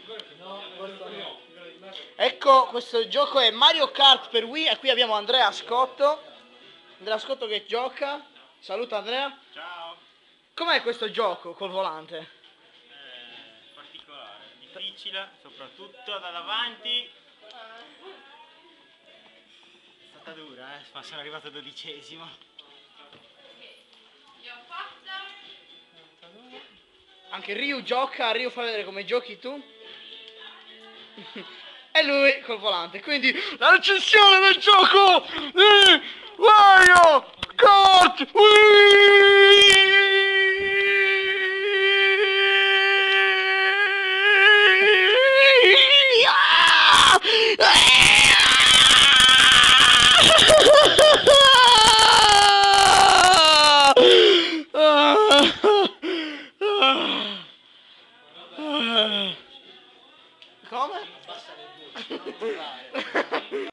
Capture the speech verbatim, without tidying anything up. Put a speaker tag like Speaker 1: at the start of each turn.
Speaker 1: Ecco, questo gioco è Mario Kart per Wii e qui abbiamo Andrea Scotto. Andrea Scotto che gioca. Saluta Andrea.
Speaker 2: Ciao.
Speaker 1: Com'è questo gioco col volante?
Speaker 2: Eh, particolare, difficile, soprattutto da davanti. È stata dura, eh, ma sono arrivato dodicesimo.
Speaker 3: L'ho fatta.
Speaker 1: Anche Ryu gioca, Ryu fa vedere come giochi tu. E lui col volante, quindi la recensione del gioco di Mario Kart Come?